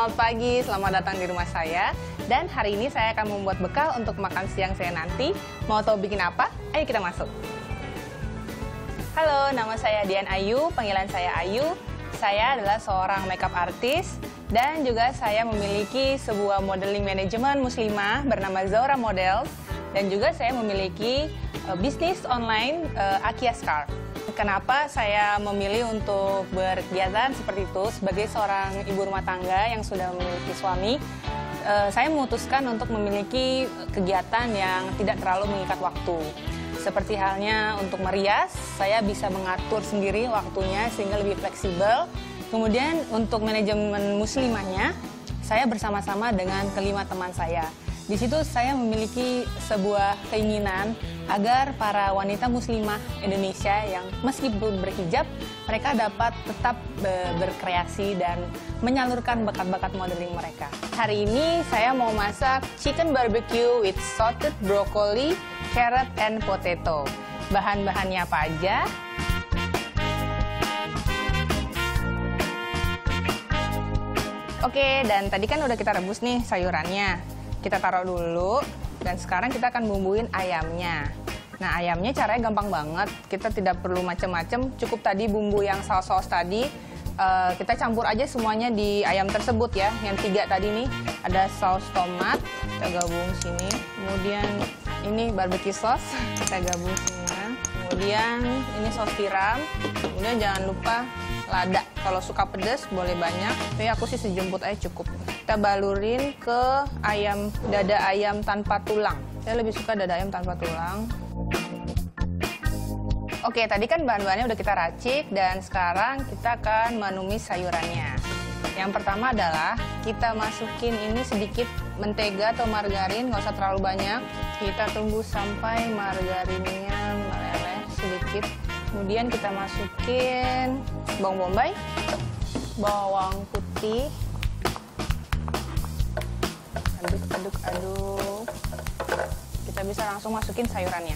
selamat pagi, selamat datang di rumah saya. Dan hari ini saya akan membuat bekal untuk makan siang saya nanti. Mau tahu bikin apa? Ayo kita masuk. Halo, nama saya Dian Ayu, panggilan saya Ayu. Saya adalah seorang makeup artist dan juga saya memiliki sebuah modeling manajemen muslimah bernama Zaura Models. Dan juga saya memiliki bisnis online Akia Scarf. Kenapa saya memilih untuk berkegiatan seperti itu sebagai seorang ibu rumah tangga yang sudah memiliki suami? Saya memutuskan untuk memiliki kegiatan yang tidak terlalu mengikat waktu. Seperti halnya untuk merias, saya bisa mengatur sendiri waktunya sehingga lebih fleksibel. Kemudian untuk manajemen muslimahnya, saya bersama-sama dengan kelima teman saya. Di situ saya memiliki sebuah keinginan agar para wanita muslimah Indonesia yang meskipun berhijab, mereka dapat tetap berkreasi dan menyalurkan bakat-bakat modeling mereka. Hari ini saya mau masak chicken barbecue with salted broccoli, carrot, and potato. Bahan-bahannya apa aja? Oke, dan tadi kan udah kita rebus nih sayurannya. Kita taruh dulu, dan sekarang kita akan bumbuin ayamnya. Nah, ayamnya caranya gampang banget. Kita tidak perlu macam-macam, cukup tadi bumbu yang saus-saus tadi. Kita campur aja semuanya di ayam tersebut ya. Yang 3 tadi nih, ada saus tomat, kita gabung sini. Kemudian ini barbecue sauce, kita gabung semua. Kemudian ini saus tiram. Kemudian jangan lupa lada. Kalau suka pedas boleh banyak, tapi aku sih sejemput aja cukup. Kita balurin ke dada ayam tanpa tulang. Saya lebih suka dada ayam tanpa tulang. Oke, tadi kan bahan-bahannya udah kita racik dan sekarang kita akan menumis sayurannya. Yang pertama adalah kita masukin ini sedikit mentega atau margarin, nggak usah terlalu banyak. Kita tunggu sampai margarinnya meleleh sedikit. Kemudian kita masukin bawang bombay, bawang putih, aduk-aduk. Kita bisa langsung masukin sayurannya.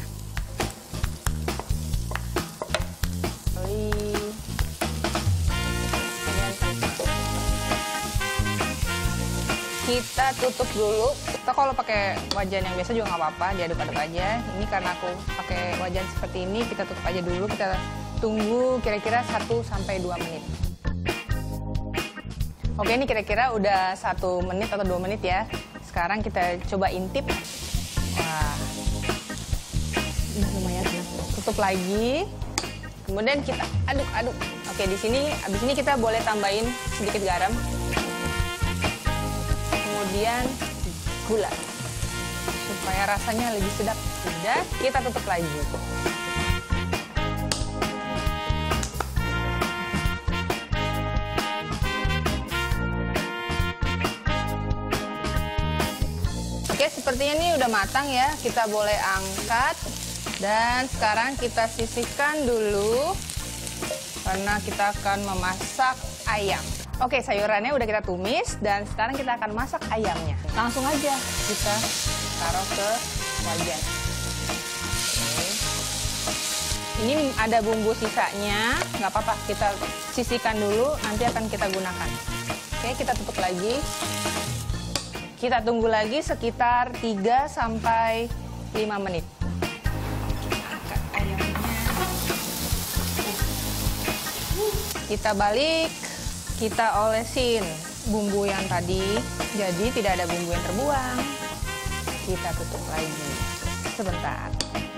Kita tutup dulu. Kita kalau pakai wajan yang biasa juga nggak apa-apa, diaduk-aduk aja. Ini karena aku pakai wajan seperti ini, kita tutup aja dulu. Kita tunggu kira-kira 1-2 menit. Oke, ini kira-kira udah 1 menit atau 2 menit ya. Sekarang kita coba intip. Wah, udah lumayan. Tutup lagi. Kemudian kita aduk-aduk. Oke, di sini abis ini kita boleh tambahin sedikit garam. Kemudian gula supaya rasanya lebih sedap. Udah, kita tutup lagi. Oke, sepertinya ini udah matang ya. Kita boleh angkat. Dan sekarang kita sisihkan dulu karena kita akan memasak ayam. Oke, sayurannya udah kita tumis dan sekarang kita akan masak ayamnya. Langsung aja kita taruh ke wajan. Oke. Ini ada bumbu sisanya, nggak apa-apa, kita sisihkan dulu, nanti akan kita gunakan. Oke, kita tutup lagi. Kita tunggu lagi sekitar 3-5 menit. Angkat ayamnya. Kita balik. Kita olesin bumbu yang tadi, jadi tidak ada bumbu yang terbuang. Kita tutup lagi sebentar.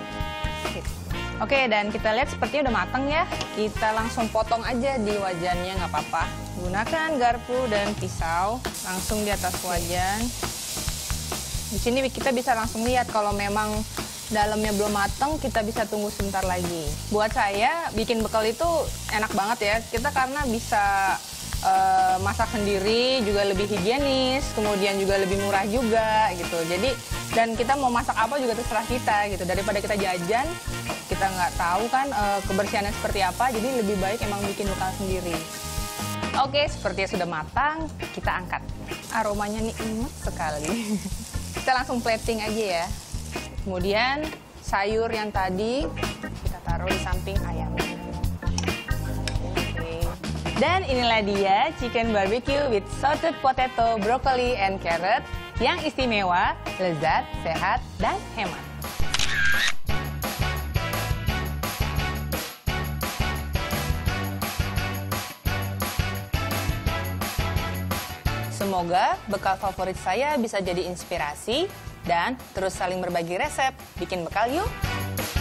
Oke, dan kita lihat sepertinya udah matang ya. Kita langsung potong aja di wajannya, nggak apa-apa. Gunakan garpu dan pisau, langsung di atas wajan. Di sini kita bisa langsung lihat kalau memang dalamnya belum matang, kita bisa tunggu sebentar lagi. Buat saya, bikin bekal itu enak banget ya. Kita karena bisa masak sendiri, juga lebih higienis, kemudian juga lebih murah juga gitu. Jadi, dan kita mau masak apa juga terserah kita gitu. Daripada kita jajan, kita nggak tahu kan kebersihannya seperti apa, jadi lebih baik emang bikin bekal sendiri. Oke, sepertinya sudah matang, kita angkat. Aromanya nikmat sekali. Kita langsung plating aja ya. Kemudian sayur yang tadi kita taruh di samping ayamnya. Oke. Dan inilah dia chicken barbecue with salted potato, broccoli, and carrot yang istimewa, lezat, sehat, dan hemat. Semoga bekal favorit saya bisa jadi inspirasi dan terus saling berbagi resep. Bikin bekal yuk!